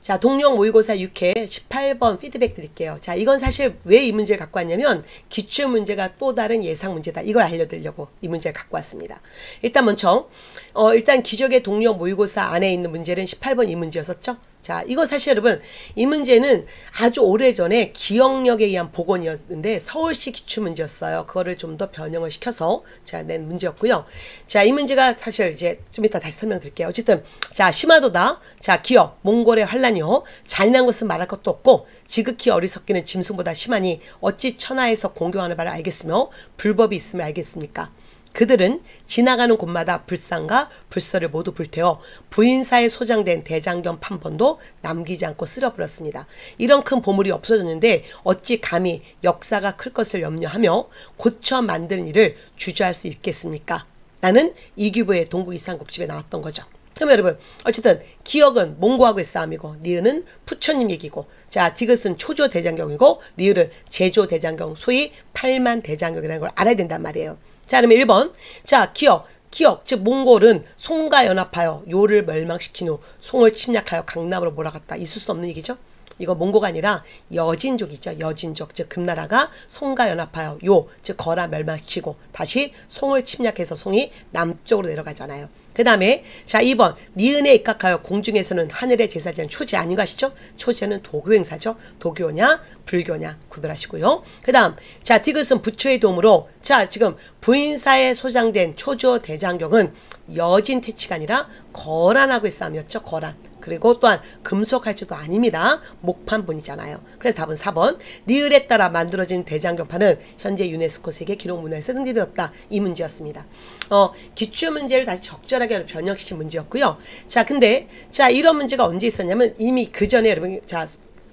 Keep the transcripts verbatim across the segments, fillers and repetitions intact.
자, 동령 모의고사 육 회 십팔 번 피드백 드릴게요. 자, 이건 사실 왜 이 문제를 갖고 왔냐면 기출 문제가 또 다른 예상 문제다. 이걸 알려드리려고 이 문제를 갖고 왔습니다. 일단 먼저 어, 일단 기적의 동령 모의고사 안에 있는 문제는 십팔 번 이 문제였었죠. 자, 이거 사실 여러분 이 문제는 아주 오래전에 기억력에 의한 복원이었는데 서울시 기출문제였어요. 그거를 좀 더 변형을 시켜서 자, 낸 문제였고요. 자, 이 문제가 사실 이제 좀 이따 다시 설명드릴게요. 어쨌든 자, 심화도다. 자, 기억, 몽골의 환란이요. 잔인한 것은 말할 것도 없고 지극히 어리석기는 짐승보다 심하니 어찌 천하에서 공경하는 바를 알겠으며 불법이 있음을 알겠습니까? 그들은 지나가는 곳마다 불상과 불서를 모두 불태워 부인사에 소장된 대장경 판본도 남기지 않고 쓸어버렸습니다. 이런 큰 보물이 없어졌는데 어찌 감히 역사가 클 것을 염려하며 고쳐 만드는 일을 주저할 수 있겠습니까? 라는 이규보의 동국이상국집에 나왔던 거죠. 그럼 여러분 어쨌든 기억은 몽고하고의 싸움이고 리을은 부처님 얘기고 자 디귿은 초조 대장경이고 리을은 제조 대장경 소위 팔만 대장경이라는 걸 알아야 된단 말이에요. 자, 그러면 일 번. 자, 기억. 기억. 즉, 몽골은 송과 연합하여 요를 멸망시킨 후 송을 침략하여 강남으로 몰아갔다. 있을 수 없는 얘기죠. 이거 몽고가 아니라 여진족이죠. 여진족. 즉, 금나라가 송과 연합하여 요, 즉, 거라 멸망시키고 다시 송을 침략해서 송이 남쪽으로 내려가잖아요. 그 다음에 자 이 번 니은에 입각하여 궁중에서는 하늘의 제사지는 초제 아닌 거 아시죠? 초제는 도교 행사죠. 도교냐 불교냐 구별하시고요. 그 다음 자 디귿은 부처의 도움으로 자 지금 부인사에 소장된 초조 대장경은 여진 퇴치가 아니라 거란하고의 싸움이었죠. 거란. 그리고 또한 금속할지도 아닙니다. 목판본이잖아요. 그래서 답은 사 번. 리을에 따라 만들어진 대장경판은 현재 유네스코 세계 기록문화에서 등재되었다. 이 문제였습니다. 어, 기출 문제를 다시 적절하게 변형시킨 문제였고요. 자, 근데 자 이런 문제가 언제 있었냐면 이미 그 전에 여러분 자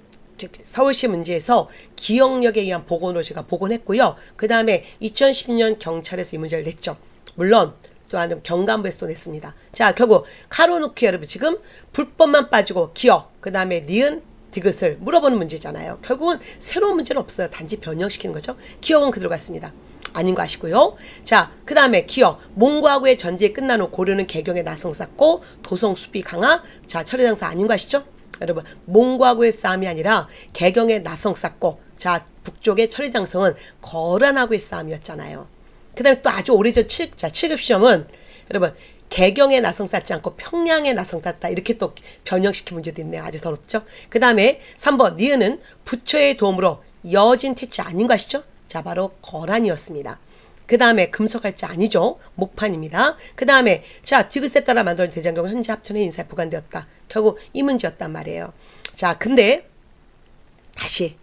서울시 문제에서 기억력에 의한 복원으로 제가 복원했고요. 그 다음에 이천십 년 경찰에서 이 문제를 냈죠. 물론 또한 경감부에서 또 냈습니다. 자, 결국 카로누키 여러분 지금 불법만 빠지고 기억, 그 다음에 니은, 디귿을 물어보는 문제잖아요. 결국은 새로운 문제는 없어요. 단지 변형시키는 거죠. 기억은 그대로 갔습니다. 아닌 거 아시고요. 자, 그 다음에 기억, 몽고하고의 전쟁이 끝난 후 고려는 개경에 나성 쌓고 도성 수비 강화. 자, 철회장사 아닌 거 아시죠? 여러분 몽고하고의 싸움이 아니라 개경에 나성 쌓고 자 북쪽의 철회장성은 거란하고의 싸움이었잖아요. 그 다음에 또 아주 오래전 칠, 자, 칠 급 시험은 여러분 개경에 나성 쌓지 않고 평양에 나성 쌓다 이렇게 또 변형시킨 문제도 있네요. 아주 더럽죠. 그 다음에 삼 번 니은은 부처의 도움으로 여진 퇴치 아닌 거 아시죠? 자 바로 거란이었습니다. 그 다음에 금속할지 아니죠. 목판입니다. 그 다음에 자 디귿에 따라 만들어진 대장경은 현재 합천의 인사에 보관되었다. 결국 이 문제였단 말이에요. 자 근데 다시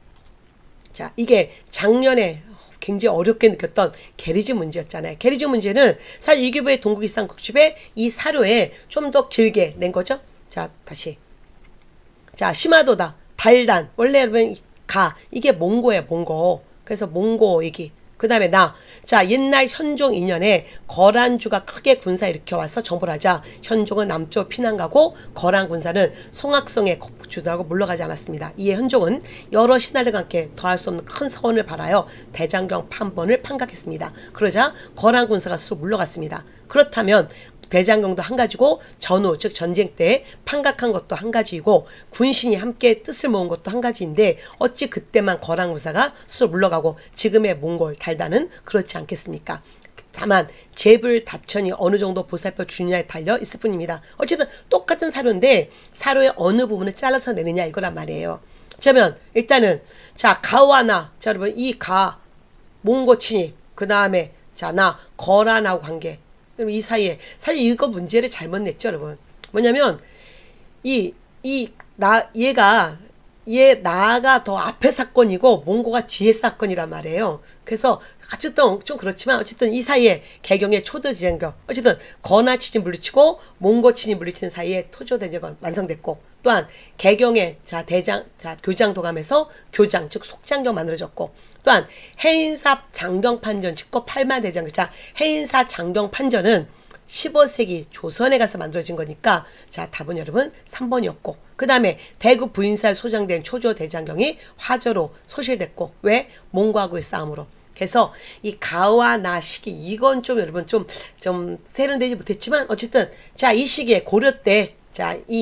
자 이게 작년에 굉장히 어렵게 느꼈던 게리즈 문제였잖아요. 게리즈 문제는 사실 이규보의 동국이상국집에 이 사료에 좀 더 길게 낸 거죠. 자 다시 자 심화도다 달단 원래 여러분 가 이게 몽고예요. 몽고. 그래서 몽고 얘기. 그 다음에 나. 자 옛날 현종 이 년에 거란주가 크게 군사 일으켜와서 정벌 하자 현종은 남쪽 피난 가고 거란 군사는 송악성에 주도하고 물러가지 않았습니다. 이에 현종은 여러 신하들과 함께 더할 수 없는 큰 서원을 바라여 대장경 판본을 판각했습니다. 그러자 거란 군사가 스스로 물러갔습니다. 그렇다면 대장경도 한 가지고 전후 즉 전쟁 때 판각한 것도 한 가지이고 군신이 함께 뜻을 모은 것도 한 가지인데 어찌 그때만 거란 군사가 스스로 물러가고 지금의 몽골 달단은 그렇지 않겠습니까? 다만 제불 다천이 어느 정도 보살펴 주느냐에 달려 있을 뿐입니다. 어쨌든 똑같은 사료인데 사료의 어느 부분을 잘라서 내느냐 이거란 말이에요. 그러면 일단은 자 가와 나 자 여러분 이 가 몽고 침입 그 다음에 자 나 거란하고 관계 그럼 이 사이에 사실 이거 문제를 잘못 냈죠 여러분. 뭐냐면 이 이 나 얘가 얘 나가 더 앞에 사건이고 몽고가 뒤에 사건이란 말이에요. 그래서 어쨌든 좀 그렇지만 어쨌든 이 사이에 개경의 초도 대장경 어쨌든 거나 친이 물리치고 몽고 친이 물리치는 사이에 토조 대장경 완성됐고 또한 개경의 자 대장 자 교장 도감에서 교장 즉 속장경 만들어졌고 또한 해인사 장경판전 짓고 팔만 대장경 자 해인사 장경판전은 십오 세기 조선에 가서 만들어진 거니까 자 답은 여러분 삼 번이었고 그 다음에 대구 부인사에 소장된 초조 대장경이 화저로 소실됐고 왜? 몽고하고의 싸움으로. 그래서 이 가와 나 시기 이건 좀 여러분 좀 좀 세련되지 못했지만 어쨌든 자 이 시기에 고려 때 자 이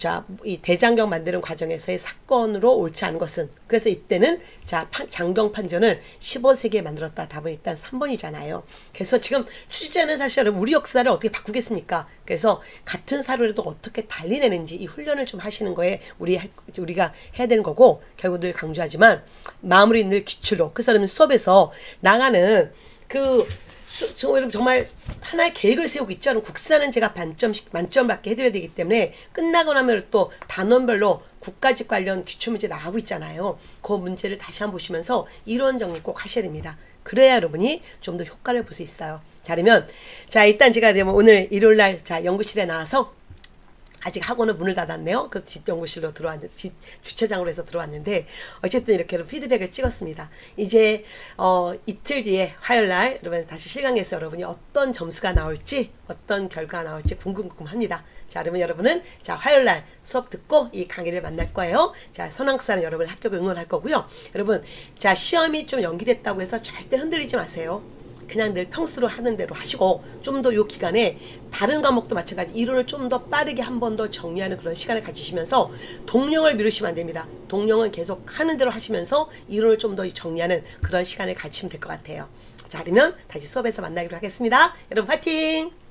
자, 이 대장경 만드는 과정에서의 사건으로 옳지 않은 것은, 그래서 이때는 자 장경 판전을 십오 세기에 만들었다. 답은 일단 삼 번이잖아요. 그래서 지금 취재는 사실 여러분 우리 역사를 어떻게 바꾸겠습니까? 그래서 같은 사료라도 어떻게 달리내는지 이 훈련을 좀 하시는 거에 우리 할, 우리가 해야 되는 거고, 결국 늘 강조하지만 마무리 늘 기출로. 그래서 여러분 수업에서 나가는 그 수, 정말 하나의 계획을 세우고 있죠. 그럼 국사는 제가 반점씩 만점 받게 해드려야 되기 때문에 끝나고 나면 또 단원별로 국가직 관련 기출문제 나가고 있잖아요. 그 문제를 다시 한번 보시면서 이론 정리 꼭 하셔야 됩니다. 그래야 여러분이 좀 더 효과를 볼 수 있어요. 자, 그러면 자 일단 제가 오늘 일요일날 자 연구실에 나와서 아직 학원은 문을 닫았네요. 그 뒷연구실로 들어왔는데, 뒷 주차장으로 해서 들어왔는데, 어쨌든 이렇게 피드백을 찍었습니다. 이제, 어, 이틀 뒤에 화요일날, 여러분 다시 실강에서 여러분이 어떤 점수가 나올지, 어떤 결과가 나올지 궁금궁금합니다. 자, 그러면 여러분은, 자, 화요일날 수업 듣고 이 강의를 만날 거예요. 자, 선왕국사는 여러분 합격을 응원할 거고요. 여러분, 자, 시험이 좀 연기됐다고 해서 절대 흔들리지 마세요. 그냥 늘 평소로 하는 대로 하시고, 좀 더 요 기간에 다른 과목도 마찬가지 이론을 좀 더 빠르게 한 번 더 정리하는 그런 시간을 가지시면서 동령을 미루시면 안 됩니다. 동령은 계속 하는 대로 하시면서 이론을 좀 더 정리하는 그런 시간을 가지시면 될 것 같아요. 자, 그러면 다시 수업에서 만나기로 하겠습니다. 여러분 파이팅!